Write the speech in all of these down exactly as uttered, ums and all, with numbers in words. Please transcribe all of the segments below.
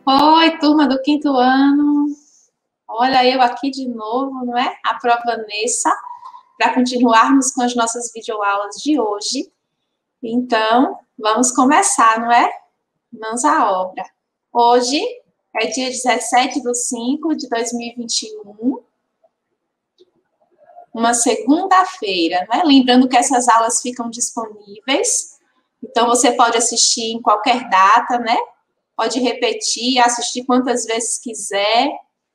Oi, turma do quinto ano. Olha eu aqui de novo, não é? A prova Nessa, para continuarmos com as nossas videoaulas de hoje. Então, vamos começar, não é? Mãos à obra. Hoje é dia dezessete de cinco de dois mil e vinte e um, uma segunda-feira, não é? Lembrando que essas aulas ficam disponíveis, então você pode assistir em qualquer data, né? Pode repetir, assistir quantas vezes quiser.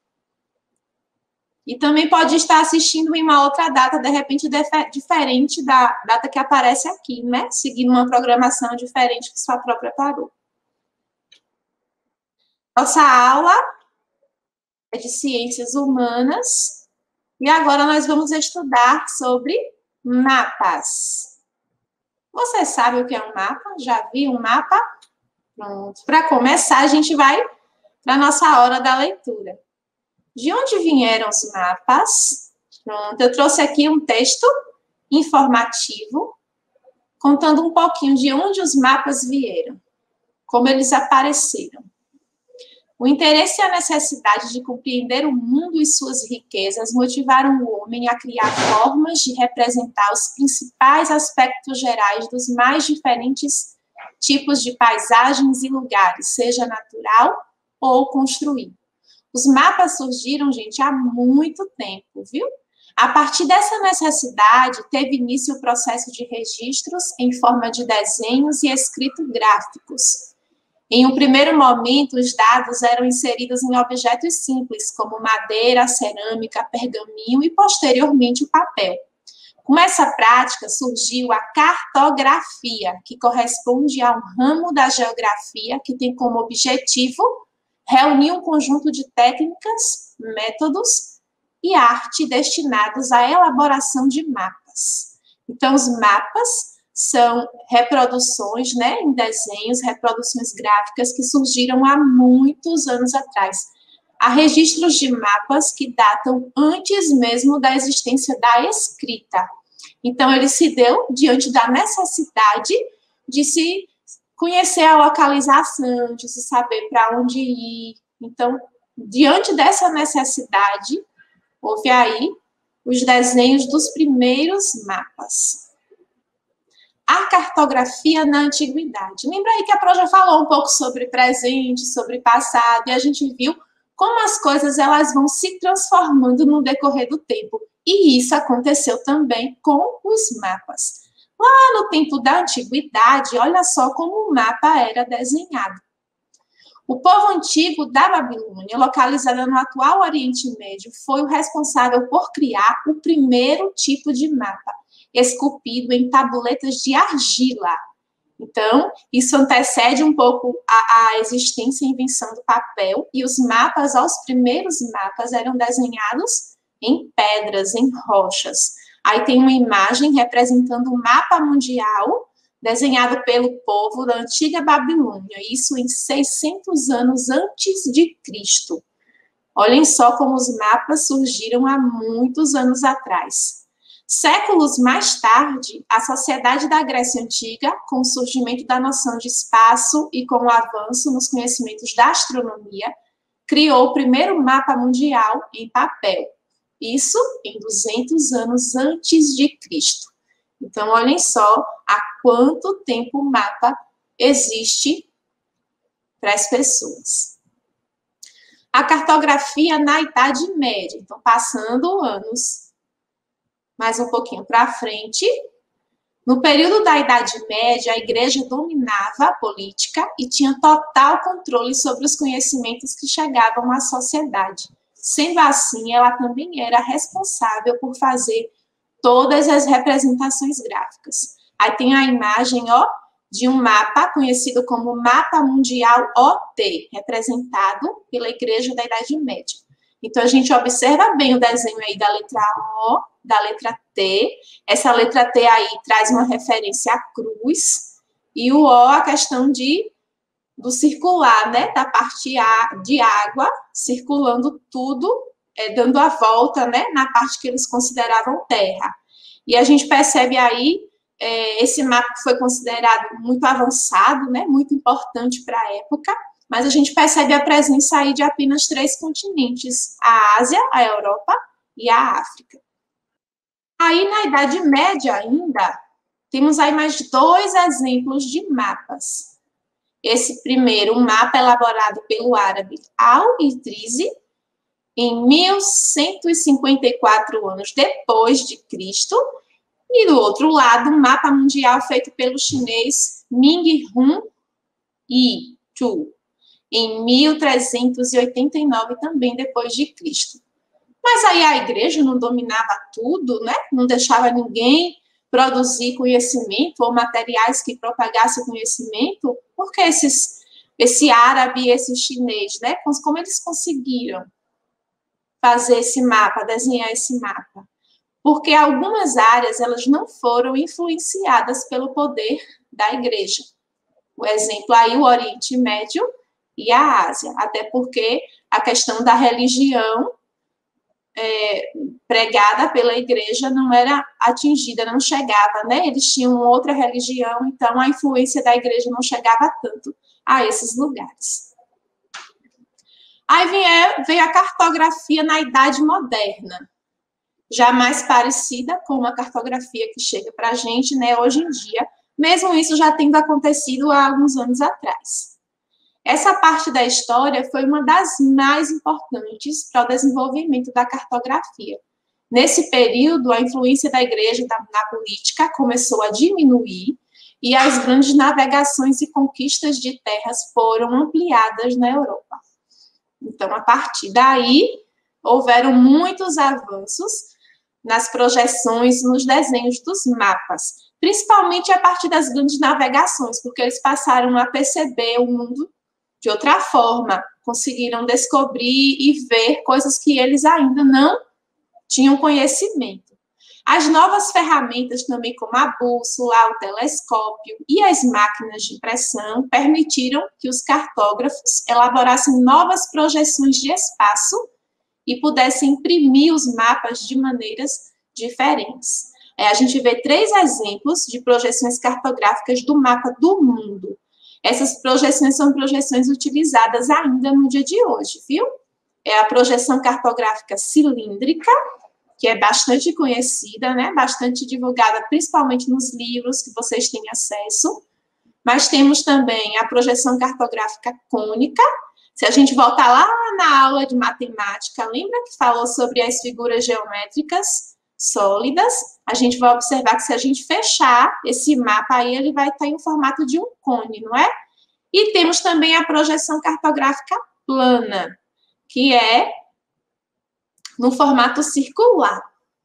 E também pode estar assistindo em uma outra data, de repente, diferente da data que aparece aqui, né? Seguindo uma programação diferente que sua própria parou. Nossa aula é de Ciências Humanas. E agora nós vamos estudar sobre mapas. Você sabe o que é um mapa? Já viu um mapa? Pronto. Para começar, a gente vai para a nossa hora da leitura. De onde vieram os mapas? Pronto, eu trouxe aqui um texto informativo, contando um pouquinho de onde os mapas vieram, como eles apareceram. O interesse e a necessidade de compreender o mundo e suas riquezas motivaram o homem a criar formas de representar os principais aspectos gerais dos mais diferentes tipos de paisagens e lugares, seja natural ou construído. Os mapas surgiram, gente, há muito tempo, viu? A partir dessa necessidade, teve início o processo de registros em forma de desenhos e escritos gráficos. Em um primeiro momento, os dados eram inseridos em objetos simples, como madeira, cerâmica, pergaminho e, posteriormente, o papel. Com essa prática, surgiu a cartografia, que corresponde a um ramo da geografia que tem como objetivo reunir um conjunto de técnicas, métodos e arte destinados à elaboração de mapas. Então, os mapas são reproduções, né, em desenhos, reproduções gráficas que surgiram há muitos anos atrás. Há registros de mapas que datam antes mesmo da existência da escrita. Então, ele se deu diante da necessidade de se conhecer a localização, de se saber para onde ir. Então, diante dessa necessidade, houve aí os desenhos dos primeiros mapas. A cartografia na antiguidade. Lembra aí que a Pro já falou um pouco sobre presente, sobre passado, e a gente viu como as coisas elas vão se transformando no decorrer do tempo. E isso aconteceu também com os mapas. Lá no tempo da antiguidade, olha só como o mapa era desenhado. O povo antigo da Babilônia, localizado no atual Oriente Médio, foi o responsável por criar o primeiro tipo de mapa, esculpido em tabuletas de argila. Então, isso antecede um pouco a, a existência e invenção do papel, e os mapas, os primeiros mapas, eram desenhados em pedras, em rochas. Aí tem uma imagem representando o mapa mundial desenhado pelo povo da antiga Babilônia, isso em seiscentos anos antes de Cristo. Olhem só como os mapas surgiram há muitos anos atrás. Séculos mais tarde, a sociedade da Grécia Antiga, com o surgimento da noção de espaço e com o avanço nos conhecimentos da astronomia, criou o primeiro mapa mundial em papel. Isso em duzentos anos antes de Cristo. Então, olhem só há quanto tempo o mapa existe para as pessoas. A cartografia na Idade Média. Então, passando anos mais um pouquinho para frente. No período da Idade Média, a igreja dominava a política e tinha total controle sobre os conhecimentos que chegavam à sociedade. Sendo assim, ela também era responsável por fazer todas as representações gráficas. Aí tem a imagem, ó, de um mapa conhecido como Mapa Mundial O T, representado pela Igreja da Idade Média. Então, a gente observa bem o desenho aí da letra O, da letra T. Essa letra T aí traz uma referência à cruz. E o O, a questão de do circular, né, da parte de água, circulando tudo, é, dando a volta, né, na parte que eles consideravam terra. E a gente percebe aí, é, esse mapa foi considerado muito avançado, né, muito importante para a época, mas a gente percebe a presença aí de apenas três continentes, a Ásia, a Europa e a África. Aí, na Idade Média ainda, temos aí mais dois exemplos de mapas. Esse primeiro, um mapa elaborado pelo árabe Al-Idrisi, em mil cento e cinquenta e quatro anos depois de Cristo, e do outro lado, um mapa mundial feito pelo chinês Ming-Hun Yi-Tu, em mil trezentos e oitenta e nove, também depois de Cristo. Mas aí a igreja não dominava tudo, né? Não deixava ninguém produzir conhecimento ou materiais que propagassem conhecimento. Por que esses, esse árabe e esse chinês, né? Como eles conseguiram fazer esse mapa, desenhar esse mapa? Porque algumas áreas elas não foram influenciadas pelo poder da igreja. O exemplo aí, o Oriente Médio e a Ásia, até porque a questão da religião é, pregada pela igreja não era atingida, não chegava, né? Eles tinham outra religião, então a influência da igreja não chegava tanto a esses lugares. Aí veio, veio a cartografia na Idade Moderna, já mais parecida com uma cartografia que chega para a gente, né, hoje em dia, mesmo isso já tendo acontecido há alguns anos atrás. Essa parte da história foi uma das mais importantes para o desenvolvimento da cartografia. Nesse período, a influência da igreja na política começou a diminuir e as grandes navegações e conquistas de terras foram ampliadas na Europa. Então, a partir daí, houveram muitos avanços nas projeções, nos desenhos dos mapas, principalmente a partir das grandes navegações, porque eles passaram a perceber o mundo de outra forma, conseguiram descobrir e ver coisas que eles ainda não tinham conhecimento. As novas ferramentas também, como a bússola, o telescópio e as máquinas de impressão, permitiram que os cartógrafos elaborassem novas projeções de espaço e pudessem imprimir os mapas de maneiras diferentes. É, a gente vê três exemplos de projeções cartográficas do mapa do mundo. Essas projeções são projeções utilizadas ainda no dia de hoje, viu? É a projeção cartográfica cilíndrica, que é bastante conhecida, né? Bastante divulgada, principalmente nos livros que vocês têm acesso. Mas temos também a projeção cartográfica cônica. Se a gente voltar lá na aula de matemática, lembra que falou sobre as figuras geométricas sólidas? A gente vai observar que se a gente fechar esse mapa aí, ele vai estar em formato de um cone, não é? E temos também a projeção cartográfica plana, que é no formato circular.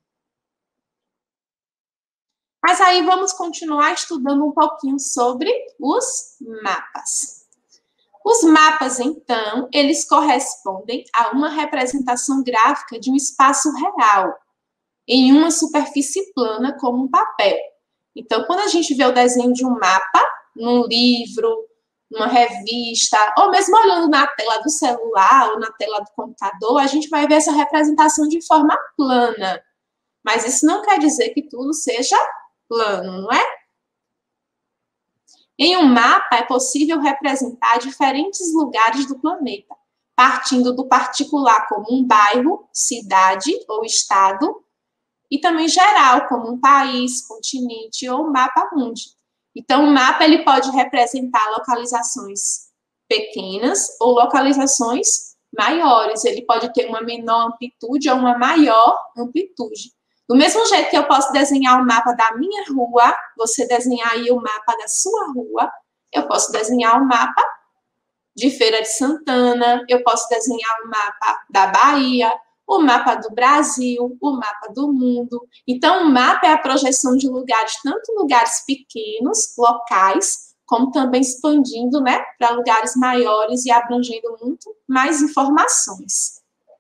Mas aí vamos continuar estudando um pouquinho sobre os mapas. Os mapas, então, eles correspondem a uma representação gráfica de um espaço real, em uma superfície plana, como um papel. Então, quando a gente vê o desenho de um mapa, num livro, numa revista, ou mesmo olhando na tela do celular ou na tela do computador, a gente vai ver essa representação de forma plana. Mas isso não quer dizer que tudo seja plano, não é? Em um mapa, é possível representar diferentes lugares do planeta, partindo do particular como um bairro, cidade ou estado, e também geral, como um país, continente ou mapa mundi. Então, o mapa ele pode representar localizações pequenas ou localizações maiores. Ele pode ter uma menor amplitude ou uma maior amplitude. Do mesmo jeito que eu posso desenhar o mapa da minha rua, você desenhar aí o mapa da sua rua, eu posso desenhar o mapa de Feira de Santana, eu posso desenhar o mapa da Bahia, o mapa do Brasil, o mapa do mundo. Então, o mapa é a projeção de lugares, tanto lugares pequenos, locais, como também expandindo, né, para lugares maiores e abrangendo muito mais informações.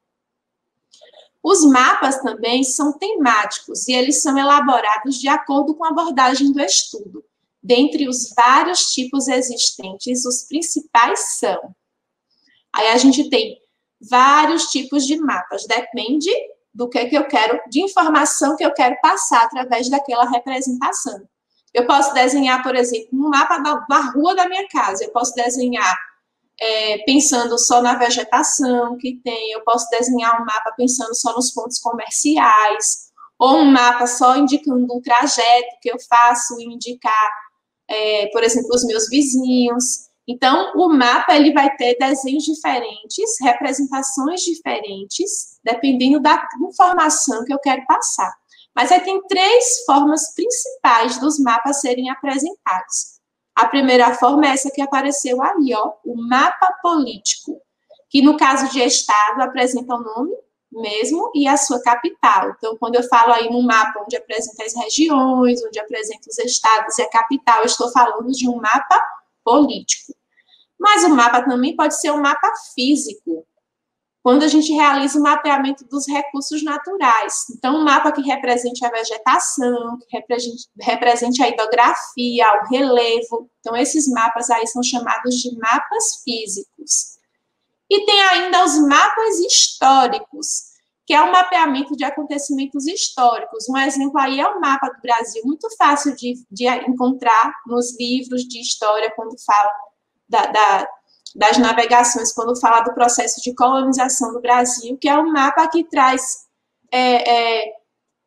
Os mapas também são temáticos e eles são elaborados de acordo com a abordagem do estudo. Dentre os vários tipos existentes, os principais são. Aí a gente tem vários tipos de mapas, depende do que, que eu quero, de informação que eu quero passar através daquela representação. Eu posso desenhar, por exemplo, um mapa da, da rua da minha casa, eu posso desenhar é, pensando só na vegetação que tem, eu posso desenhar um mapa pensando só nos pontos comerciais, ou um mapa só indicando um trajeto que eu faço e indicar, é, por exemplo, os meus vizinhos. Então, o mapa ele vai ter desenhos diferentes, representações diferentes, dependendo da informação que eu quero passar. Mas aí tem três formas principais dos mapas serem apresentados. A primeira forma é essa que apareceu ali, ó, o mapa político, que no caso de estado apresenta o nome mesmo e a sua capital. Então, quando eu falo aí num mapa onde apresenta as regiões, onde apresenta os estados e a capital, eu estou falando de um mapa político. Mas o mapa também pode ser um mapa físico, quando a gente realiza o mapeamento dos recursos naturais. Então, um mapa que represente a vegetação, que represente, represente a hidrografia, o relevo. Então, esses mapas aí são chamados de mapas físicos. E tem ainda os mapas históricos, que é o mapeamento de acontecimentos históricos. Um exemplo aí é o mapa do Brasil, muito fácil de, de encontrar nos livros de história, quando fala da, da, das navegações, quando fala do processo de colonização do Brasil, que é um mapa que traz é, é,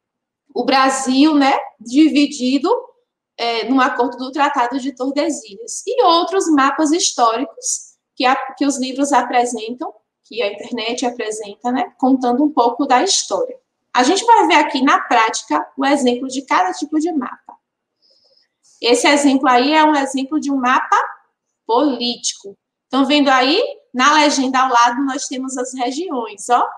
o Brasil, né, dividido é, no acordo do Tratado de Tordesilhas. E outros mapas históricos que, a, que os livros apresentam, que a internet apresenta, né, contando um pouco da história. A gente vai ver aqui na prática o exemplo de cada tipo de mapa. Esse exemplo aí é um exemplo de um mapa político. Estão vendo aí? Na legenda ao lado nós temos as regiões, ó.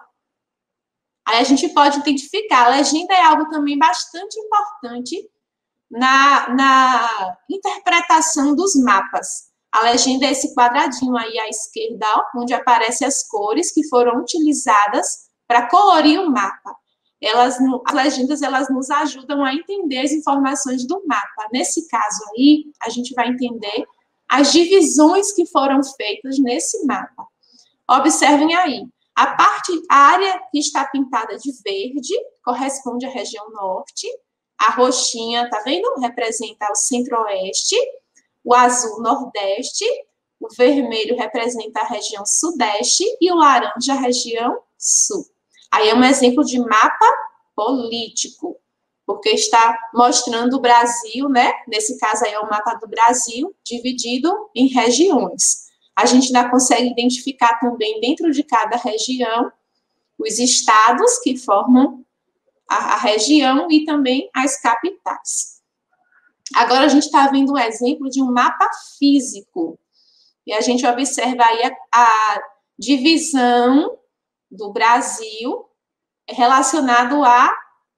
Aí a gente pode identificar. A legenda é algo também bastante importante na, na interpretação dos mapas. A legenda é esse quadradinho aí à esquerda, ó, onde aparecem as cores que foram utilizadas para colorir o mapa. Elas, as legendas, elas nos ajudam a entender as informações do mapa. Nesse caso aí, a gente vai entender as divisões que foram feitas nesse mapa. Observem aí, a parte, a área que está pintada de verde corresponde à região norte, a roxinha, tá vendo? Representa o centro-oeste, o azul, nordeste, o vermelho representa a região sudeste e o laranja, a região sul. Aí é um exemplo de mapa político, porque está mostrando o Brasil, né? Nesse caso aí é o mapa do Brasil, dividido em regiões. A gente ainda consegue identificar também, dentro de cada região, os estados que formam a, a região e também as capitais. Agora a gente está vendo um exemplo de um mapa físico. E a gente observa aí a, a divisão do Brasil relacionado à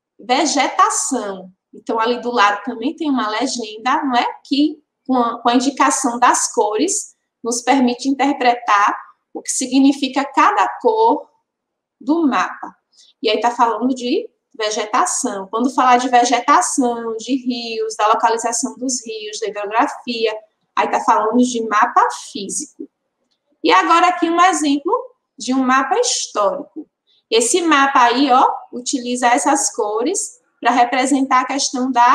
vegetação. Então, ali do lado também tem uma legenda, não é? Que, com a, com a indicação das cores, nos permite interpretar o que significa cada cor do mapa. E aí está falando de vegetação. Quando falar de vegetação, de rios, da localização dos rios, da hidrografia, aí está falando de mapa físico. E agora aqui um exemplo de um mapa histórico. Esse mapa aí, ó, utiliza essas cores para representar a questão da,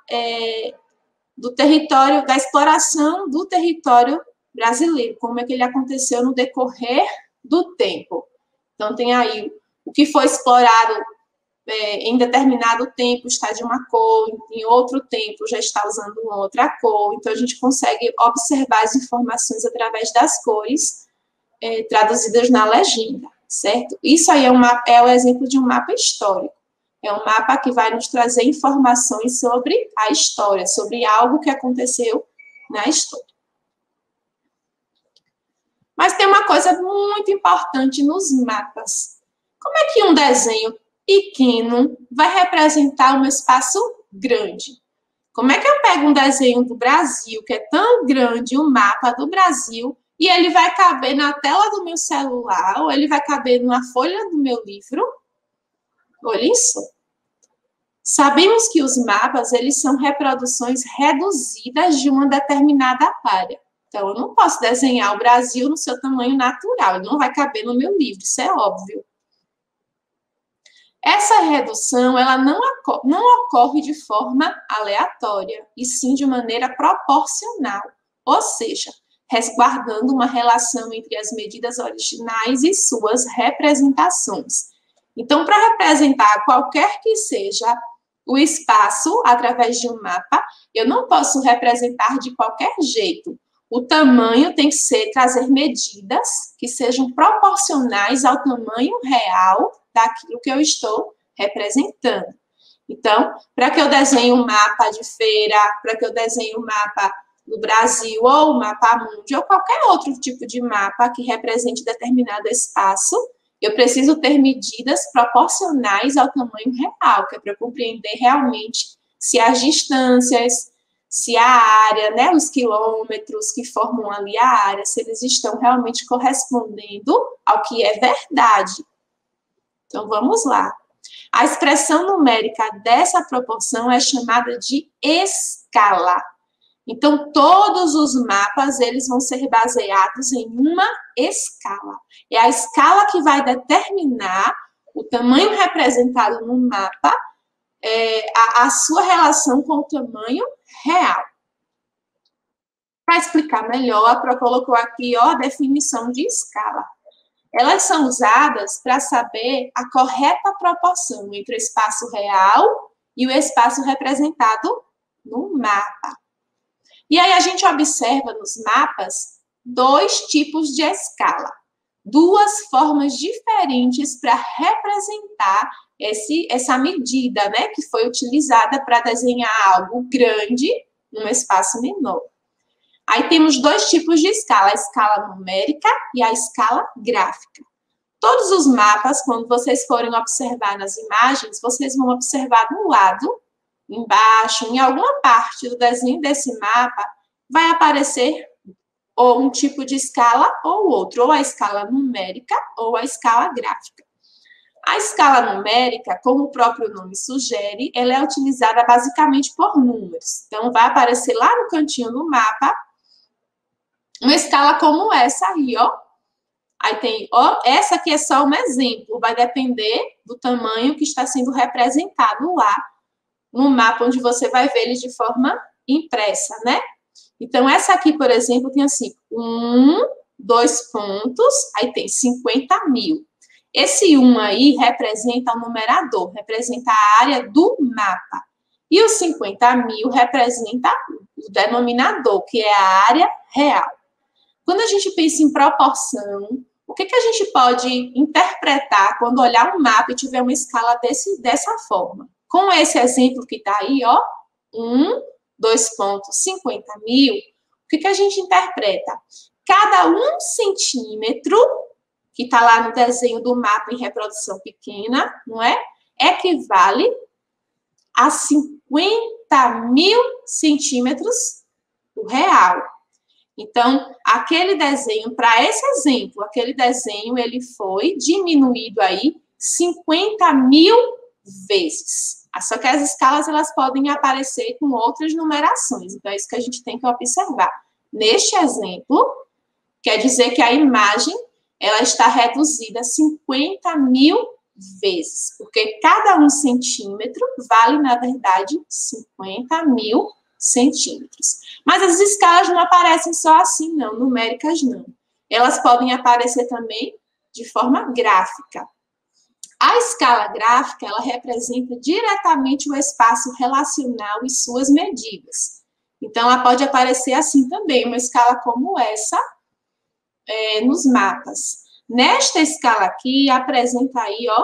é, do território, da exploração do território brasileiro, como é que ele aconteceu no decorrer do tempo. Então, tem aí o que foi explorado é, em determinado tempo está de uma cor, em outro tempo já está usando uma outra cor. Então, a gente consegue observar as informações através das cores é, traduzidas na legenda, certo? Isso aí é, uma, é o exemplo de um mapa histórico. É um mapa que vai nos trazer informações sobre a história, sobre algo que aconteceu na história. Mas tem uma coisa muito importante nos mapas. Como é que um desenho pequeno vai representar um espaço grande? Como é que eu pego um desenho do Brasil, que é tão grande, um mapa do Brasil, e ele vai caber na tela do meu celular, ou ele vai caber numa folha do meu livro? Olha isso. Sabemos que os mapas, eles são reproduções reduzidas de uma determinada área. Então, eu não posso desenhar o Brasil no seu tamanho natural, ele não vai caber no meu livro, isso é óbvio. Essa redução, ela não, não ocorre de forma aleatória, e sim de maneira proporcional. Ou seja, resguardando uma relação entre as medidas originais e suas representações. Então, para representar qualquer que seja o espaço através de um mapa, eu não posso representar de qualquer jeito. O tamanho tem que ser, trazer medidas que sejam proporcionais ao tamanho real daquilo que eu estou representando. Então, para que eu desenhe um mapa de feira, para que eu desenhe um mapa do Brasil, ou o mapa mundi, ou qualquer outro tipo de mapa que represente determinado espaço, eu preciso ter medidas proporcionais ao tamanho real, que é para compreender realmente se as distâncias, se a área, né, os quilômetros que formam ali a área, se eles estão realmente correspondendo ao que é verdade. Então, vamos lá. A expressão numérica dessa proporção é chamada de escala. Então, todos os mapas, eles vão ser baseados em uma escala. É a escala que vai determinar o tamanho representado no mapa, é, a, a sua relação com o tamanho real. Para explicar melhor, a Pro colocou aqui, ó, a definição de escala. Elas são usadas para saber a correta proporção entre o espaço real e o espaço representado no mapa. E aí a gente observa nos mapas dois tipos de escala, duas formas diferentes para representar esse, essa medida, né, que foi utilizada para desenhar algo grande num espaço menor. Aí temos dois tipos de escala, a escala numérica e a escala gráfica. Todos os mapas, quando vocês forem observar nas imagens, vocês vão observar no lado, embaixo, em alguma parte do desenho desse mapa, vai aparecer ou um tipo de escala ou outro, ou a escala numérica ou a escala gráfica. A escala numérica, como o próprio nome sugere, ela é utilizada basicamente por números. Então, vai aparecer lá no cantinho do mapa uma escala como essa aí, ó. Aí tem, ó, essa aqui é só um exemplo, vai depender do tamanho que está sendo representado lá no mapa, onde você vai ver eles de forma impressa, né? Então, essa aqui, por exemplo, tem assim, um, dois pontos, aí tem cinquenta mil. Esse um aí representa o numerador, representa a área do mapa. E os cinquenta mil representa o denominador, que é a área real. Quando a gente pensa em proporção, o que, que a gente pode interpretar quando olhar um mapa e tiver uma escala desse, dessa forma? Com esse exemplo que está aí, ó, um, dois pontos, cinquenta mil, o que, que a gente interpreta? Cada um centímetro, que está lá no desenho do mapa em reprodução pequena, não é? Equivale a cinquenta mil centímetros do real. Então, aquele desenho, para esse exemplo, aquele desenho, ele foi diminuído aí cinquenta mil vezes. Só que as escalas, elas podem aparecer com outras numerações. Então, é isso que a gente tem que observar. Neste exemplo, quer dizer que a imagem, ela está reduzida cinquenta mil vezes. Porque cada um centímetro vale, na verdade, cinquenta mil centímetros. Mas as escalas não aparecem só assim, não, numéricas não. Elas podem aparecer também de forma gráfica. A escala gráfica, ela representa diretamente o espaço relacional e suas medidas. Então, ela pode aparecer assim também, uma escala como essa, é, nos mapas. Nesta escala aqui, apresenta aí, ó,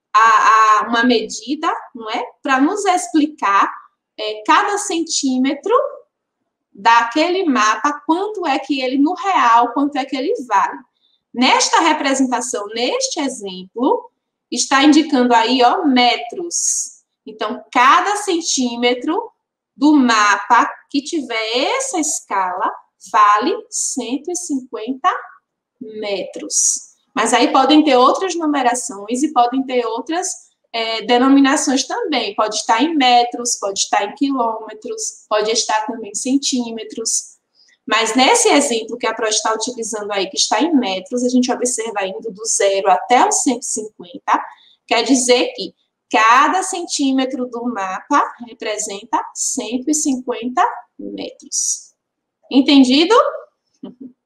a, a, uma medida, não é? Para nos explicar É, cada centímetro daquele mapa, quanto é que ele, no real, quanto é que ele vale. Nesta representação, neste exemplo, está indicando aí, ó, metros. Então, cada centímetro do mapa que tiver essa escala vale cento e cinquenta metros. Mas aí podem ter outras numerações e podem ter outras É, denominações também, pode estar em metros, pode estar em quilômetros, pode estar também em centímetros, mas nesse exemplo que a Pro está utilizando aí, que está em metros, a gente observa indo do zero até os cento e cinquenta, quer dizer que cada centímetro do mapa representa cento e cinquenta metros. Entendido?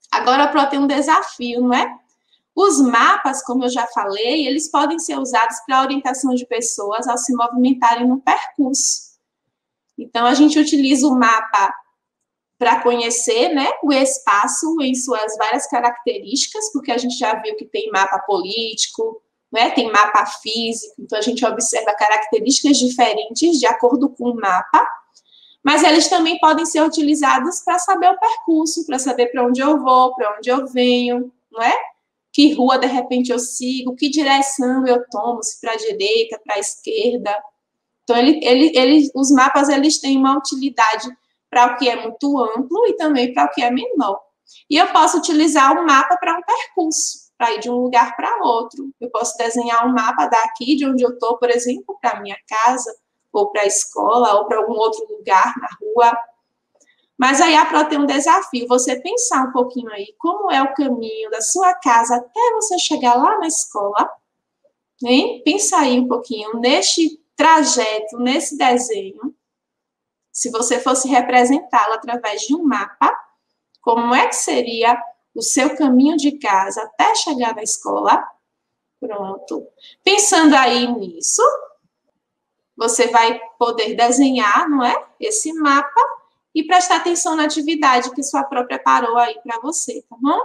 Agora, Pro, tem um desafio, não é? Os mapas, como eu já falei, eles podem ser usados para orientação de pessoas ao se movimentarem no percurso. Então, a gente utiliza o mapa para conhecer, né, o espaço em suas várias características, porque a gente já viu que tem mapa político, né, tem mapa físico, então a gente observa características diferentes de acordo com o mapa, mas eles também podem ser utilizados para saber o percurso, para saber para onde eu vou, para onde eu venho, não é? Que rua, de repente, eu sigo, que direção eu tomo, se para a direita, para a esquerda. Então, ele, ele, ele, os mapas, eles têm uma utilidade para o que é muito amplo e também para o que é menor. E eu posso utilizar o mapa para um percurso, para ir de um lugar para outro. Eu posso desenhar um mapa daqui, de onde eu estou, por exemplo, para a minha casa, ou para a escola, ou para algum outro lugar na rua. Mas aí a Pro tem um desafio, você pensar um pouquinho aí como é o caminho da sua casa até você chegar lá na escola, hein? Pensa aí um pouquinho neste trajeto, nesse desenho, se você fosse representá-lo através de um mapa, como é que seria o seu caminho de casa até chegar na escola? Pronto. Pensando aí nisso, você vai poder desenhar, não é? Esse mapa e prestar atenção na atividade que sua Pro preparou aí para você, tá bom?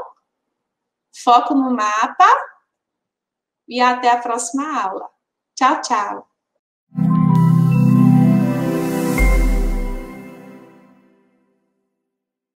Foco no mapa e até a próxima aula. Tchau, tchau.